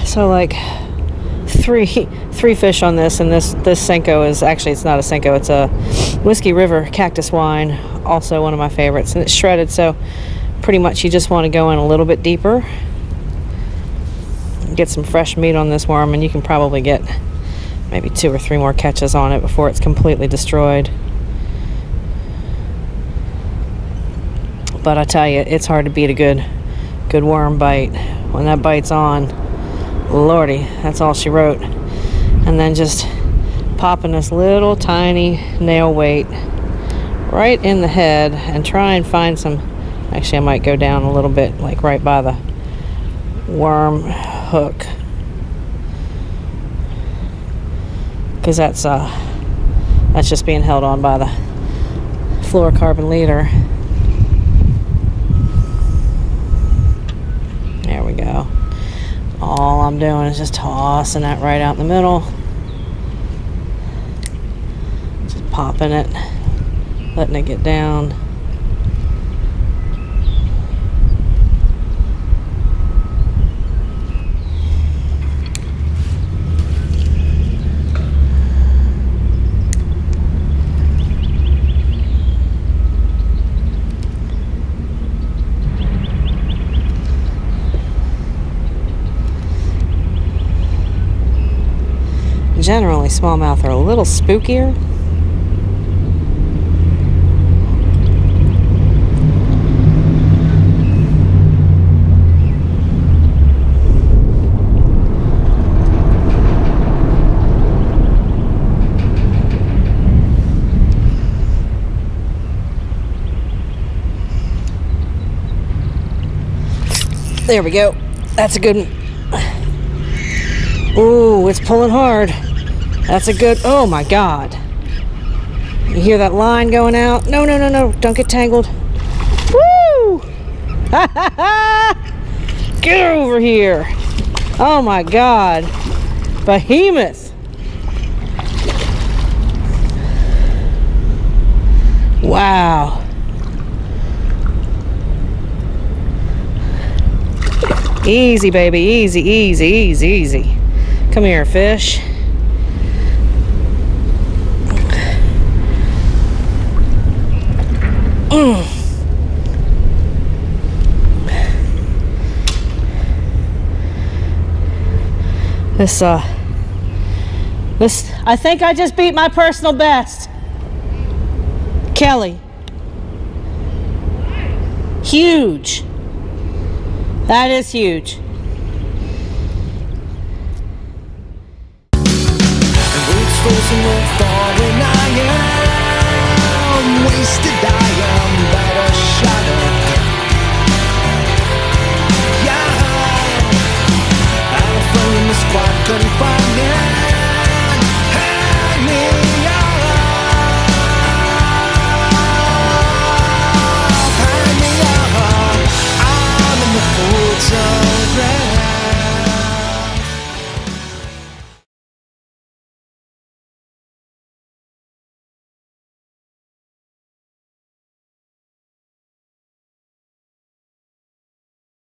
So like three fish on this, and this Senko is actually, it's not a Senko, it's a Whiskey River cactus wine, also one of my favorites, and it's shredded, so pretty much you just want to go in a little bit deeper, get some fresh meat on this worm, and you can probably get maybe 2 or 3 more catches on it before it's completely destroyed. But I tell you, it's hard to beat a good worm bite. When that bite's on, lordy, that's all she wrote. And then just popping this little tiny nail weight right in the head and try and find some, actually I might go down a little bit, like right by the worm hook, because that's just being held on by the fluorocarbon leader. There we go. All I'm doing is just tossing that right out in the middle. Just popping it, letting it get down. Generally, smallmouth are a little spookier. There we go. That's a good one. Ooh, it's pulling hard. That's a good, oh my God. You hear that line going out? No, no, no, no, don't get tangled. Woo! Get over here. Oh my God. Behemoth. Wow. Easy, baby, easy, easy, easy, easy. Come here, fish. This, I think I just beat my personal best. Kelly. Huge. That is huge. Wasted, I am better shattered. Yeah, I'm a friend in the squad, couldn't find it.